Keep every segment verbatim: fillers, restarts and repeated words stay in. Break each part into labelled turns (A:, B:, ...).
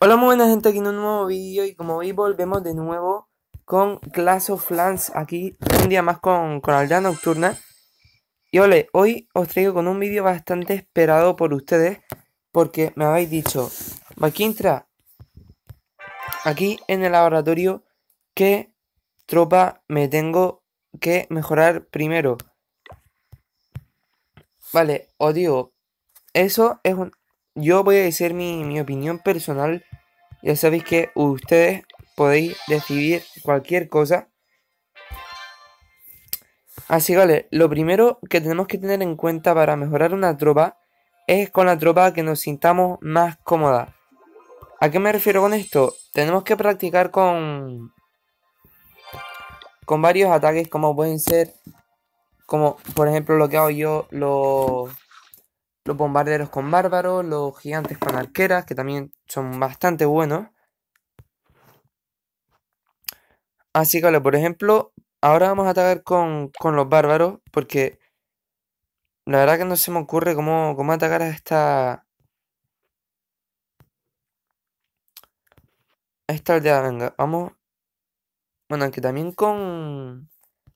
A: Hola, muy buena gente, aquí en un nuevo vídeo y como veis volvemos de nuevo con Clash of Clans, aquí un día más con, con Aldea Nocturna. Y ole, hoy os traigo con un vídeo bastante esperado por ustedes porque me habéis dicho, Maquintra, aquí en el laboratorio, ¿qué tropa me tengo que mejorar primero? Vale, os digo, eso es un... Yo voy a decir mi, mi opinión personal. Ya sabéis que ustedes podéis decidir cualquier cosa. Así que vale, lo primero que tenemos que tener en cuenta para mejorar una tropa es con la tropa que nos sintamos más cómoda. ¿A qué me refiero con esto? Tenemos que practicar con, con varios ataques como pueden ser, como por ejemplo lo que hago yo, los, los bombarderos con bárbaros, los gigantes con arqueras, que también son bastante buenos. Así que vale, por ejemplo, ahora vamos a atacar con, con los bárbaros porque la verdad que no se me ocurre cómo, cómo atacar a esta, a esta aldea. Venga, vamos. Bueno, aunque también con...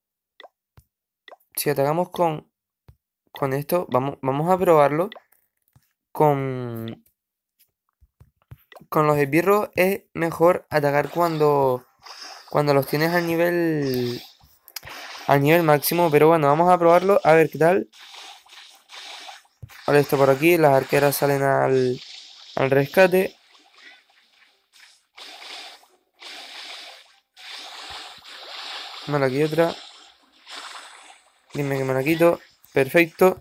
A: Si atacamos con, con esto, vamos, vamos a probarlo. Con, con los esbirros es mejor atacar cuando, cuando los tienes al nivel, al nivel máximo. Pero bueno, vamos a probarlo, a ver qué tal. Vale, esto por aquí, las arqueras salen al, al rescate. Vale, aquí otra. Dime que me la quito. Perfecto.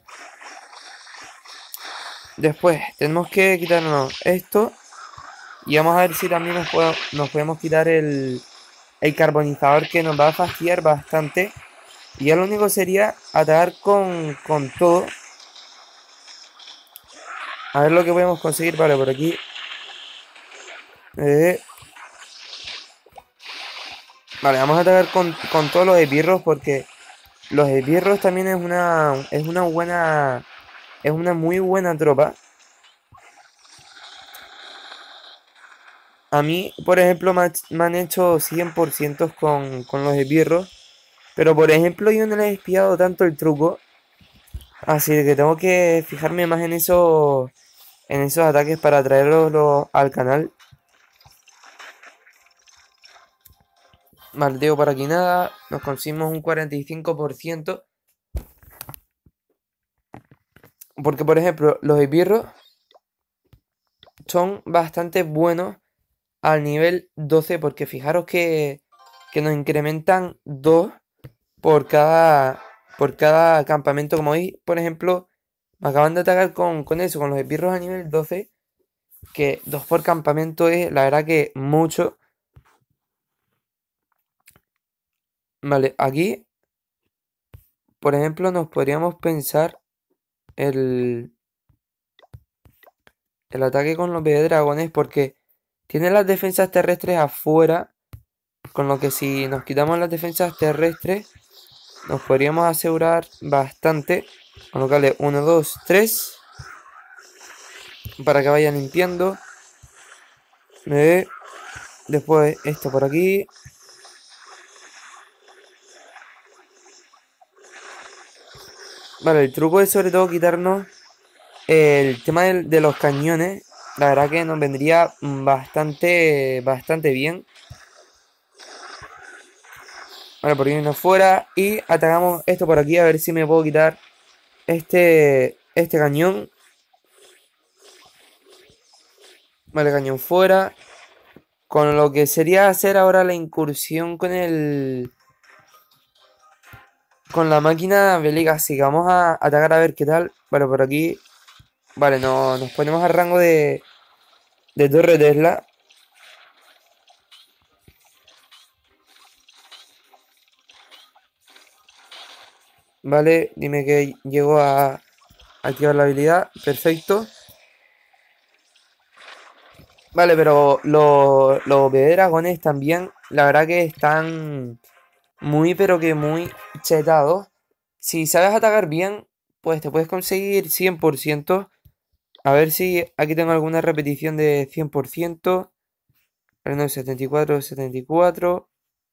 A: Después tenemos que quitarnos esto. Y vamos a ver si también nos, puedo- nos podemos quitar el, el carbonizador, que nos va a fastidiar bastante. Y ya lo único sería atacar con, con todo. A ver lo que podemos conseguir. Vale, por aquí. Eh, vale, vamos a atacar con, con todos los esbirros porque los esbirros también es una, es una buena, es una muy buena tropa. A mí, por ejemplo, me, ha- me han hecho cien por ciento con, con los esbirros. Pero, por ejemplo, yo no le he espiado tanto el truco. Así que tengo que fijarme más en esos, en esos ataques para traerlos los- al canal. Marteo para aquí nada. Nos conseguimos un cuarenta y cinco por ciento. Porque, por ejemplo, los esbirros son bastante buenos al nivel doce. Porque fijaros que, que nos incrementan dos por cada, por cada campamento. Como veis, por ejemplo, me acaban de atacar con, con eso, con los esbirros a nivel doce. Que dos por campamento es, la verdad, que mucho. Vale, aquí, por ejemplo, nos podríamos pensar el, el ataque con los bebé dragones porque tiene las defensas terrestres afuera, con lo que si nos quitamos las defensas terrestres nos podríamos asegurar bastante. Con lo que vale uno, dos, tres para que vayan limpiando. Eh, Después esto por aquí. Vale, el truco es sobre todo quitarnos el tema del- de los cañones. La verdad que nos vendría bastante, bastante bien. Vale, por irnos fuera. Y atacamos esto por aquí. A ver si me puedo quitar este, este cañón. Vale, cañón fuera. Con lo que sería hacer ahora la incursión con el... Con la máquina bélica. Así que vamos a atacar a ver qué tal. Vale, por aquí. Vale, no, nos ponemos al rango de, de Torre Tesla. Vale, dime que llego a activar la habilidad. Perfecto. Vale, pero los, los bebé dragones también, la verdad que están muy, pero que muy chetados. Si sabes atacar bien, pues te puedes conseguir cien por ciento. A ver si aquí tengo alguna repetición de cien por ciento. Vale, no, setenta y cuatro, setenta y cuatro.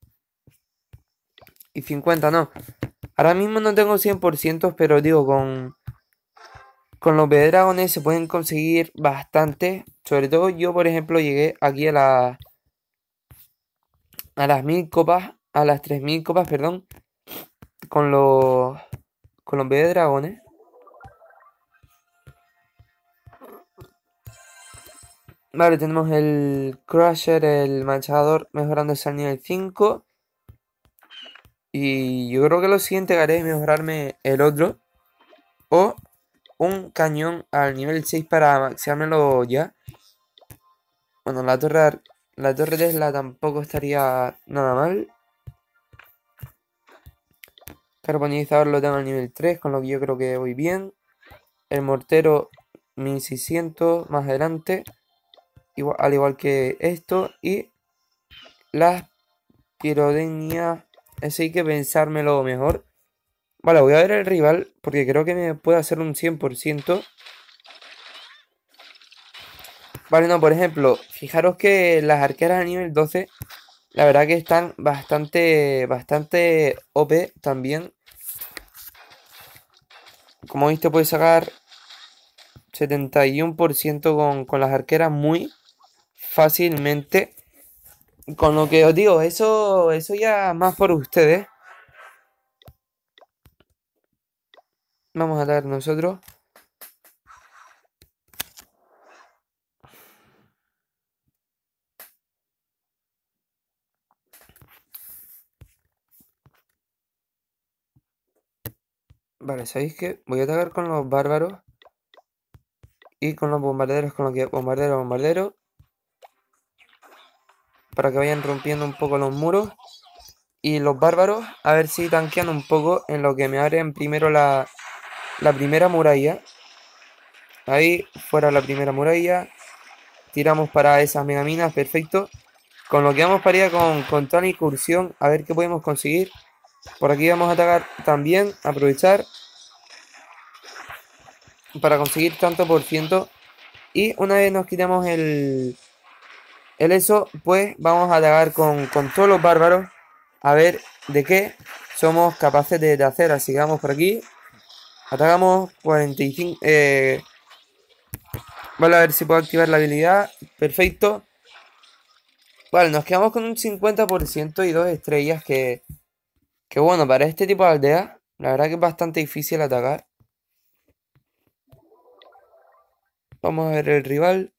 A: Y cincuenta, no. Ahora mismo no tengo cien por ciento, pero digo, con, con los B-Dragones se pueden conseguir bastante. Sobre todo yo, por ejemplo, llegué aquí a, la, a las mil copas, a las tres mil copas, perdón, con los, con los B-Dragones. Vale, tenemos el Crusher, el Manchador, mejorándose al nivel cinco. Y yo creo que lo siguiente que haré es mejorarme el otro. O un cañón al nivel seis para maxeármelo ya. Bueno, la torre, la torre Tesla tampoco estaría nada mal. Carbonizador lo tengo al nivel tres, con lo que yo creo que voy bien. El mortero mil seiscientos más adelante. Igual, al igual que esto. Y las pirotecnia. Eso hay que pensármelo mejor. Vale, voy a ver el rival porque creo que me puede hacer un cien por ciento. Vale, no, por ejemplo, fijaros que las arqueras a nivel doce, la verdad que están bastante, bastante O P también. Como viste, puedes sacar setenta y uno por ciento con, con las arqueras muy fácilmente. Con lo que os digo, eso, eso ya más por ustedes. Vamos a dar nosotros. Vale, ¿sabéis qué? Voy a atacar con los bárbaros. Y con los bombarderos, con lo que bombardero, bombardero. Para que vayan rompiendo un poco los muros. Y los bárbaros, a ver si tanquean un poco en lo que me abren primero la, la primera muralla. Ahí, fuera la primera muralla. Tiramos para esas megaminas, perfecto. Con lo que vamos para allá con, con toda la incursión, a ver qué podemos conseguir. Por aquí vamos a atacar también, aprovechar para conseguir tanto por ciento. Y una vez nos quitamos el, el eso, pues vamos a atacar con, con todos los bárbaros. A ver de qué somos capaces de, de hacer. Así que vamos por aquí. Atacamos cuarenta y cinco. Eh, vale, a ver si puedo activar la habilidad. Perfecto. Vale, nos quedamos con un cincuenta por ciento y dos estrellas que, que bueno, para este tipo de aldea, la verdad que es bastante difícil atacar. Vamos a ver el rival.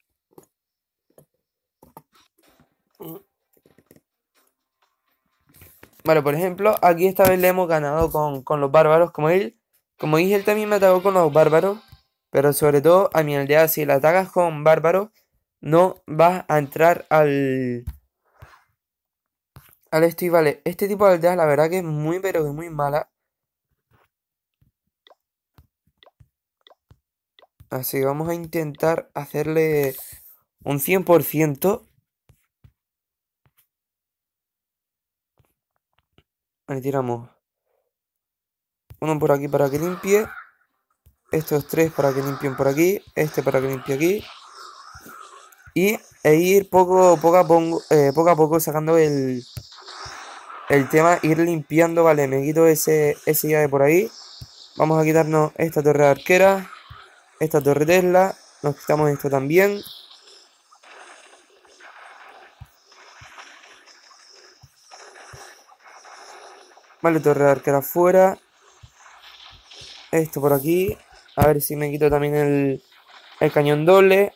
A: Vale, por ejemplo, aquí esta vez le hemos ganado con, con los bárbaros. Como él, como dije, él también me atacó con los bárbaros. Pero sobre todo a mi aldea, si la atacas con bárbaros, no vas a entrar al... Al esto y vale, este tipo de aldea la verdad que es muy pero que muy mala. Así que vamos a intentar hacerle un cien por ciento. Ahí tiramos uno por aquí para que limpie. Estos tres para que limpien por aquí. Este para que limpie aquí. Y e ir poco, poco, a, poco, eh, poco a poco sacando el, el tema. Ir limpiando. Vale, me quito ese, ese ya de por ahí. Vamos a quitarnos esta torre de arquera. Esta torre Tesla. Nos quitamos esto también. Vale, torre de arquera fuera. Esto por aquí. A ver si me quito también el, el cañón doble.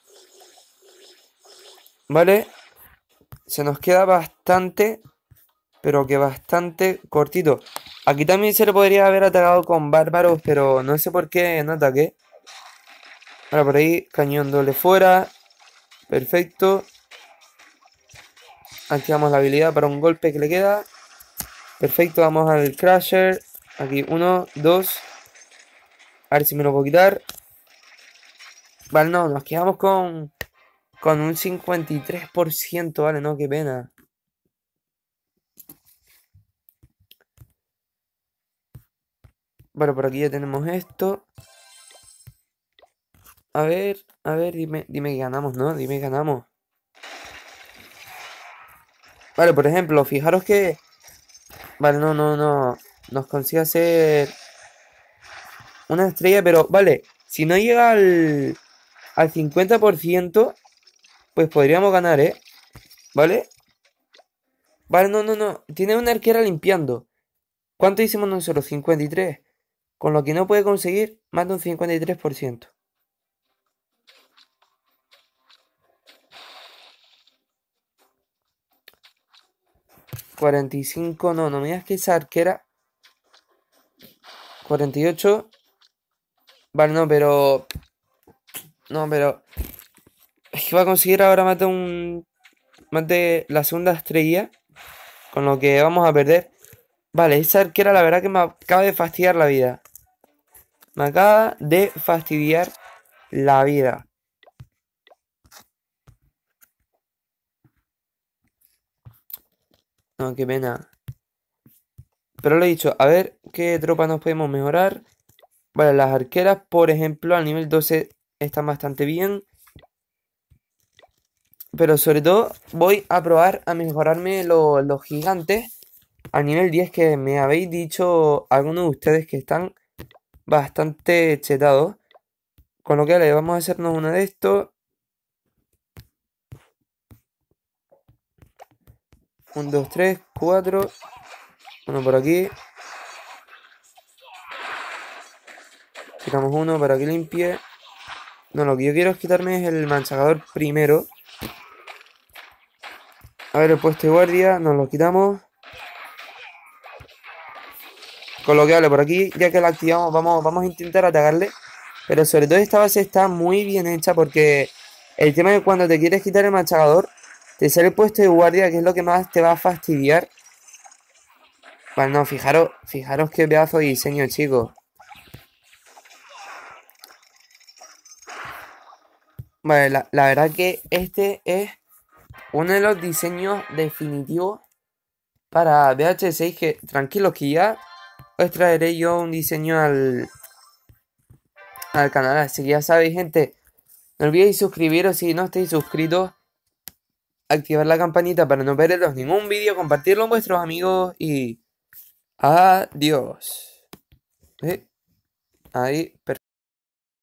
A: Vale. Se nos queda bastante, pero que bastante cortito. Aquí también se le podría haber atacado con bárbaros, pero no sé por qué no ataqué. Ahora por ahí, cañón doble fuera. Perfecto. Activamos la habilidad para un golpe que le queda. Perfecto, vamos al Crusher. Aquí, uno, dos. A ver si me lo puedo quitar. Vale, no, nos quedamos con, con un cincuenta y tres por ciento, vale, no, qué pena. Vale, por aquí ya tenemos esto. A ver, a ver, dime, dime que ganamos, ¿no? Dime que ganamos. Vale, por ejemplo, fijaros que... Vale, no, no, no. Nos consigue hacer una estrella, pero vale. Si no llega al, al cincuenta por ciento, pues podríamos ganar, ¿eh? ¿Vale? Vale, no, no, no. Tiene una arquera limpiando. ¿Cuánto hicimos nosotros? cincuenta y tres. Con lo que no puede conseguir más de un cincuenta y tres por ciento. cuarenta y cinco, no, no me digas que esa arquera. cuarenta y ocho. Vale, no, pero... No, pero... Es que va a conseguir ahora más de un... Más de la segunda estrella. Con lo que vamos a perder. Vale, esa arquera la verdad que me acaba de fastidiar la vida. Me acaba de fastidiar la vida. No, qué pena. Pero lo he dicho, a ver qué tropa nos podemos mejorar. Vale, las arqueras, por ejemplo, al nivel doce están bastante bien. Pero sobre todo voy a probar a mejorarme lo- los gigantes al nivel diez, que me habéis dicho algunos de ustedes que están bastante chetados. Con lo que le vamos a hacernos uno de estos. uno, dos, tres, cuatro. Uno por aquí. Quitamos uno para que limpie. No, lo que yo quiero es quitarme es el manchador primero. A ver, el puesto de guardia, nos lo quitamos. Con lo que vale por aquí, ya que la activamos, vamos, vamos a intentar atacarle. Pero sobre todo esta base está muy bien hecha, porque el tema es que cuando te quieres quitar el machacador, te sale el puesto de guardia, que es lo que más te va a fastidiar. Vale, no, fijaros, fijaros qué pedazo de diseño, chicos. Vale, la, la verdad que este es uno de los diseños definitivos para D H seis, que tranquilos que ya os traeré yo un diseño al, al canal. Así que ya sabéis, gente, no olvidéis suscribiros si no estáis suscritos, activar la campanita para no perderos ningún vídeo, compartirlo con vuestros amigos y adiós. ¿Eh? Ahí, perfecto.